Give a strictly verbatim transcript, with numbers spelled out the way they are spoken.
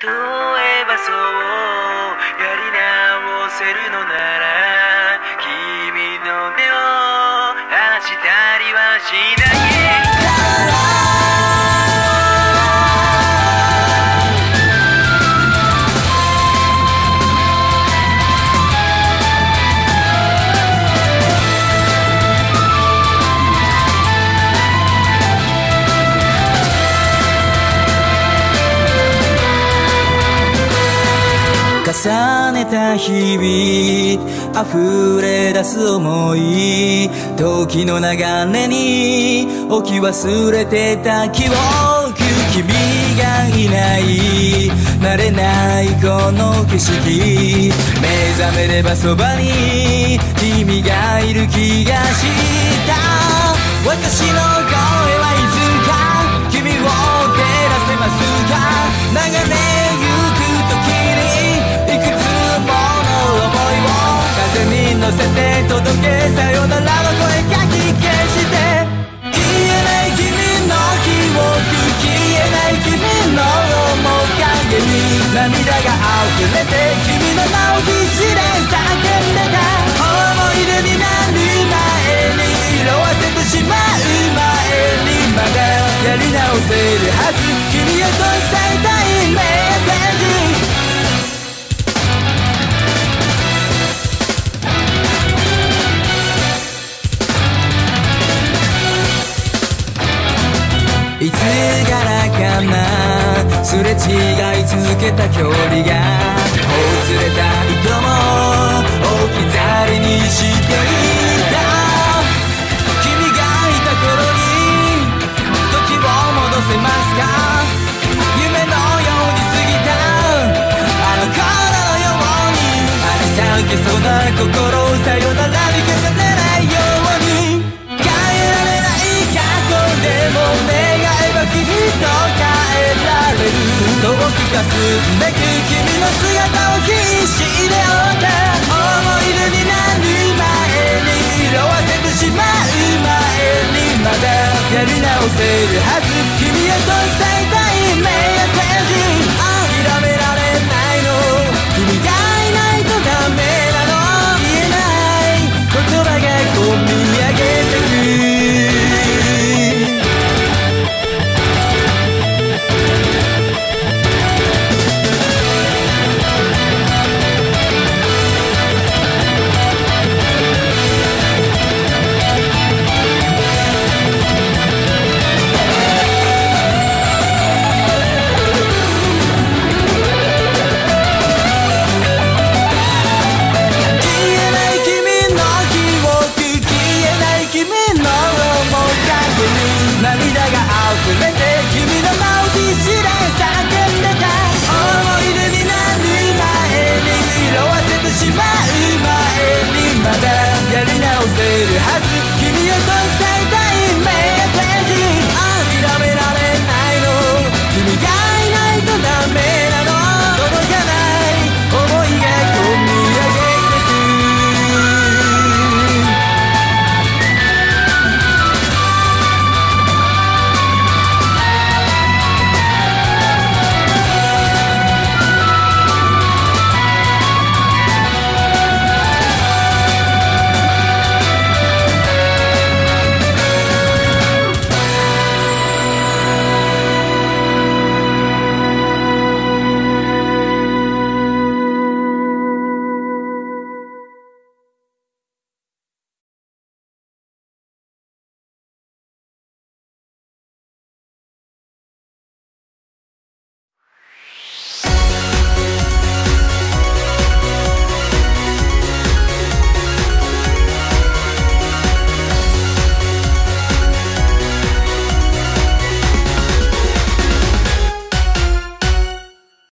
えばそうやり直せるのなら君の目を離したりはしない重ねた日々溢れ出す想い時の流れに置き忘れてた記憶君がいない慣れないこの景色目覚めればそばに君がいる気がした私の声はいつか君を照らせますか流れゆく時に乗せて届けさよならの声かき消して消えない君の記憶消えない君の面影に涙が溢れて君の名を必死で叫んでた思い出になる前に色あせてしまう前にまだやり直せるはず君へと伝えたいメッセージいつからかなすれ違い続けた距離がほつれた糸も置き去りにしていた君がいた頃に時を戻せますか夢のように過ぎたあの頃のようにあり裂けそうな心をさよならに重ねないように変えられない過去でもねきっと変えられる遠くかすべく君の姿を必死で追った思い出になる前に色あせてしまう前にまだやり直せるはず